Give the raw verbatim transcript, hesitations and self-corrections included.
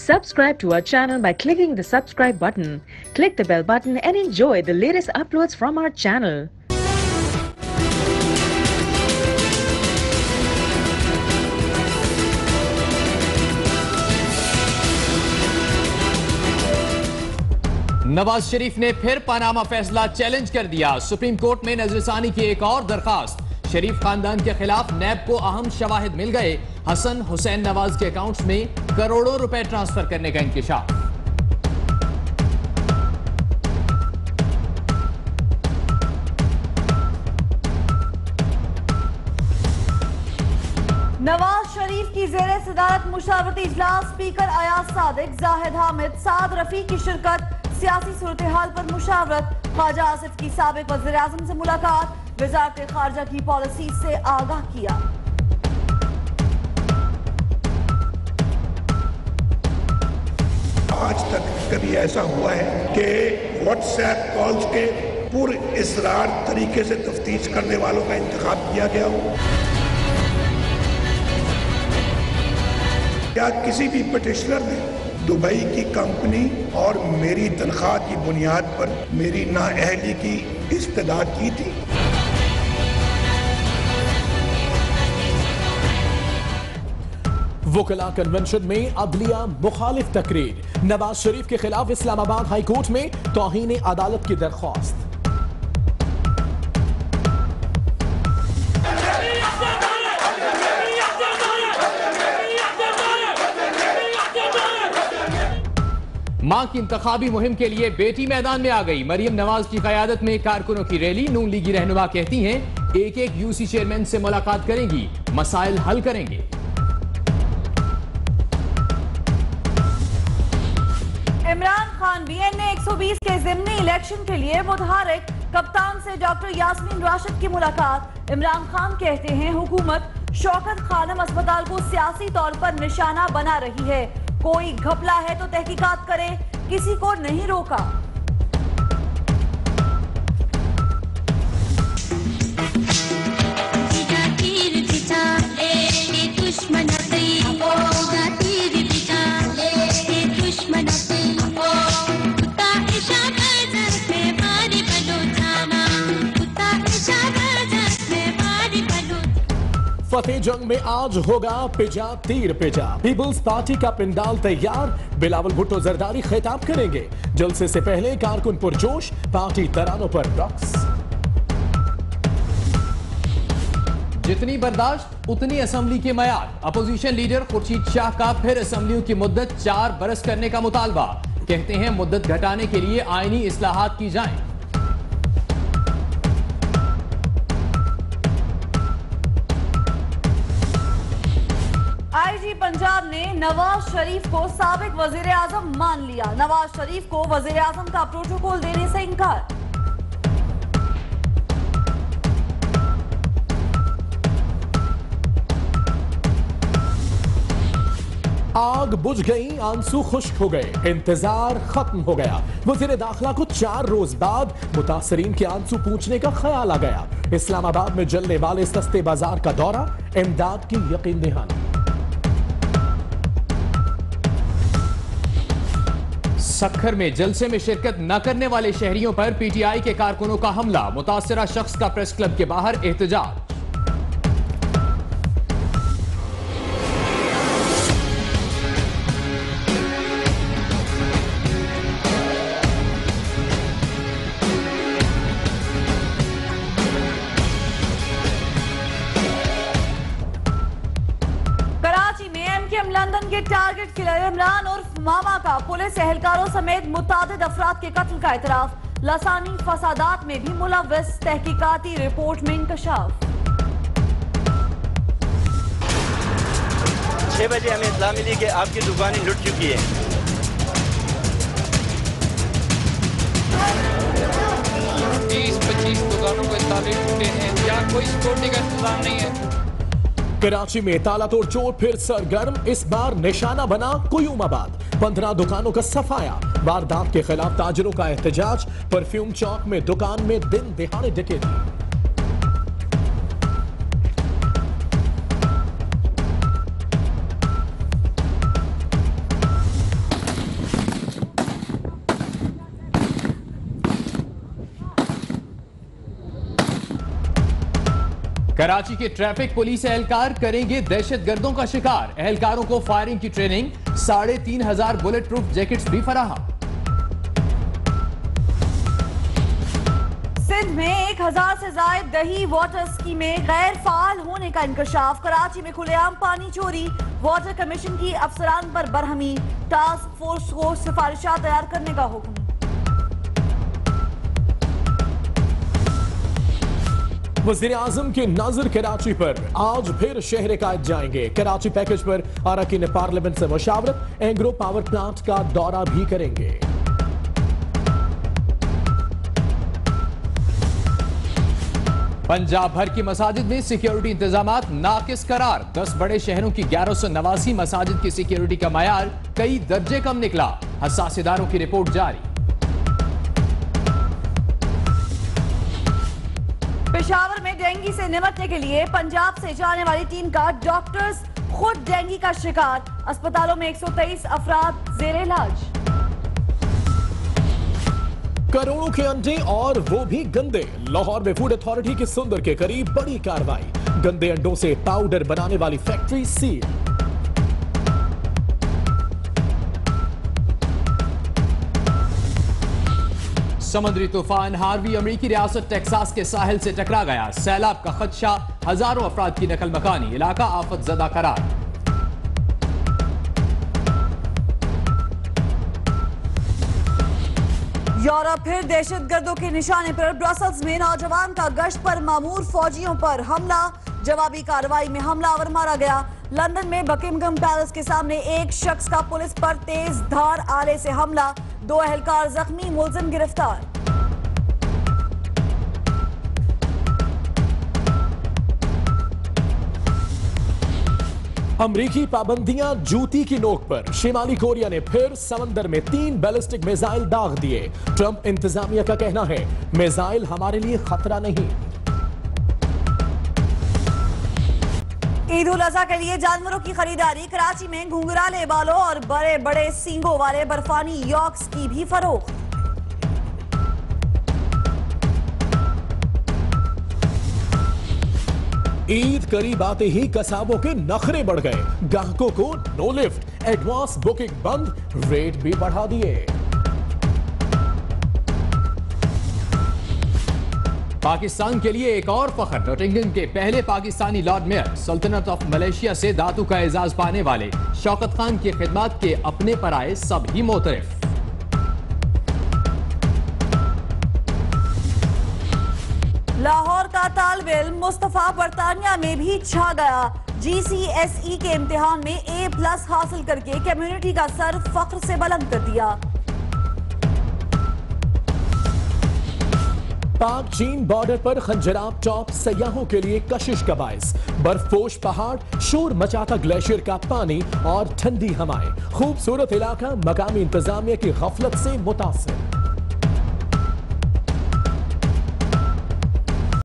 Subscribe to our channel by clicking the subscribe button. Click the bell button and enjoy the latest uploads from our channel. Nawaz Sharif ने फिर Panama फैसला challenge कर दिया। Supreme court में नजरसानी की एक और दरखास्त। शरीफ खानदान के खिलाफ नैब को अहम शवाहिद मिल गए। हसन हुसैन नवाज के अकाउंट्स में करोड़ों रुपए ट्रांसफर करने का इंकशाफ। नवाज शरीफ की जेर सदारत मुशावरती इजलास। स्पीकर अयाज सादिक, जाहिद हामिद, साद रफी की शिरकत। सियासी सूरत हाल पर मुशावरत। ख्वाजा आसिफ की साबिक वज़ीर आज़म से मुलाकात। वज़ारत खारजा की पॉलिसी से आगाह किया। आज तक कभी ऐसा हुआ है कि व्हाट्सएप कॉल्स के पुर इसरार तरीके से तफ्तीश करने वालों का इंतखाब किया गया हो? क्या किसी भी पिटिशनर ने दुबई की कंपनी और मेरी तनख्वाह की बुनियाद पर मेरी नाअहली की इस्तदा की थी? वुकला कन्वेंशन में अदलिया मुखालिफ तकरीर। नवाज शरीफ के खिलाफ इस्लामाबाद हाई कोर्ट में तौहीन अदालत की दरख्वास्त। मां की इंतखाबी मुहिम के लिए बेटी मैदान में आ गई। मरियम नवाज की कयादत में कारकुनों की रैली। नून लीगी रहनुमा कहती हैं एक एक यूसी चेयरमैन से मुलाकात करेंगी, मसाइल हल करेंगे। इमरान खान बीएनए एक सौ बीस के ज़िमनी इलेक्शन के लिए मुतहरिक। कप्तान से डॉक्टर यास्मीन राशिद की मुलाकात। इमरान खान कहते हैं हुकूमत शौकत खानम अस्पताल को सियासी तौर पर निशाना बना रही है। कोई घपला है तो तहकीकात करे, किसी को नहीं रोका। फतेह जंग में आज होगा पिजा तीर पिजा। पीपल्स पार्टी का पिंडाल तैयार। बिलावल भुट्टो जरदारी खिताब करेंगे। जलसे से पहले कारकुन पुरजोश, पार्टी तरानों पर रक्स। जितनी बर्दाश्त उतनी असेंबली के मयार। अपोजिशन लीडर खुर्शीद शाह का फिर असेंबलियों की मुद्दत चार बरस करने का मुतालबा। कहते हैं मुद्दत घटाने के लिए आईनी इस्लाहात की जाएं। आईजी पंजाब ने नवाज शरीफ को साबिक वजीर आजम मान लिया। नवाज शरीफ को वजीर आजम का प्रोटोकॉल देने से इनकार। आग बुझ गई, आंसू खुश्क हो गए, इंतजार खत्म हो गया। वजीर दाखिला को चार रोज बाद मुतासरीन के आंसू पूछने का ख्याल आ गया। इस्लामाबाद में जलने वाले सस्ते बाजार का दौरा, इमदाद की यकीन दहानी। सखर में जलसे में शिरकत न करने वाले शहरियों पर पीटीआई के कारकुनों का हमला। मुतासरा शख्स का प्रेस क्लब के बाहर एहतजाज। लंदन के टारगेट किलर इमरान उर्फ मामा का पुलिस एहलकारों समेत मुतादिद अफराद के कत्ल का इतराफ। लसानी फसादात में भी मुलव्वस। तहकीकाती रिपोर्ट में इंकशाफ। छह बजे हमें इत्तला मिली कि आपकी दुकानें लुट चुकी है। बीस पच्चीस दुकानों को ताले टूटे हैं। क्या कोई सिक्योरिटी का इंतजाम नहीं है? कराची में ताला तोड़ चोर फिर सरगर्म। इस बार निशाना बना कुयूमाबाद। पंद्रह दुकानों का सफाया। वारदात के खिलाफ ताजरों का एहतजाज। परफ्यूम चौक में दुकान में दिन दिहाड़े डकैती। कराची के ट्रैफिक पुलिस एहलकार करेंगे दहशतगर्दों का शिकार। एहलकारों को फायरिंग की ट्रेनिंग, साढ़े तीन हजार बुलेट प्रूफ जैकेट्स भी फराहम। सिंध में एक हजार से ज्यादा दही वाटर स्कीमें गैर फाल होने का इंकशाफ। कराची में खुलेआम पानी चोरी, वाटर कमीशन की अफसरान पर बरहमी। टास्क फोर्स को सिफारिशात तैयार करने का हुक्म। वज़ीर आज़म के नाज़िर कराची पर आज फिर शहर कायद जाएंगे। कराची पैकेज पर अरकान पार्लियामेंट से मुशावरत, एंग्रो पावर प्लांट का दौरा भी करेंगे। पंजाब भर की मसाजिद में सिक्योरिटी इंतजामात नाकिस करार। दस बड़े शहरों की ग्यारह सौ नवासी मसाजिद की सिक्योरिटी का मयार कई दर्जे कम निकला। हसास इदारों की रिपोर्ट जारी। पेशावर में डेंगू से निपटने के लिए पंजाब से जाने वाली टीम का डॉक्टर्स खुद डेंगू का शिकार। अस्पतालों में एक सौ तेईस अफराद जेर इलाज। करोड़ों के अंडे और वो भी गंदे। लाहौर में फूड अथॉरिटी के सुंदर के करीब बड़ी कार्रवाई। गंदे अंडों से पाउडर बनाने वाली फैक्ट्री सील। समुद्री तूफान हार्वी अमेरिकी रियासत टेक्सास के साहिल से टकरा गया। सैलाब का खदशा, हजारों अफराद की नकल मकानी। इलाका आफत ज़दा करार। यूरोप फिर दहशतगर्दों के निशाने पर। ब्रसल्स में नौजवान का गश्त पर मामूर फौजियों पर हमला। जवाबी कार्रवाई में हमलावर मारा गया। लंदन में बकिंघम पैलेस के सामने एक शख्स का पुलिस पर तेज धार आले से हमला। दो एहलकार जख्मी, मुलजिम गिरफ्तार। अमरीकी पाबंदियां जूती की नोक पर। शिमाली कोरिया ने फिर समंदर में तीन बैलिस्टिक मिसाइल दाग दिए। ट्रंप इंतजामिया का कहना है मिसाइल हमारे लिए खतरा नहीं। ईद उल अजहा के लिए जानवरों की खरीदारी। कराची में घुंघराले बालों और बड़े बड़े सींगों वाले बर्फानी यॉर्क्स की भी फरोख्त। ईद करीब आते ही कसाबों के नखरे बढ़ गए। ग्राहकों को नो लिफ्ट, एडवांस बुकिंग बंद, रेट भी बढ़ा दिए। पाकिस्तान के लिए एक और फख्र। नॉटिंघम के पहले पाकिस्तानी लॉर्ड मेयर, सल्तनत ऑफ मलेशिया से धातु का एजाज पाने वाले शौकत खान की खिदमत के अपने पर आए सभी मोतरफ। लाहौर का तालिब इल्म मुस्तफा बरतानिया में भी छा गया। जी सी एस ई के इम्तिहान में ए प्लस हासिल करके कम्युनिटी का सर फख्र से बुलंद कर दिया। पाक चीन बॉर्डर पर खंजराब टॉप सयाहों के लिए कशिश का बायस। बर्फपोश पहाड़, शोर मचाता ग्लेशियर का पानी और ठंडी हवाएं। खूबसूरत इलाका मकामी इंतजामिया की गफलत से मुतासिर।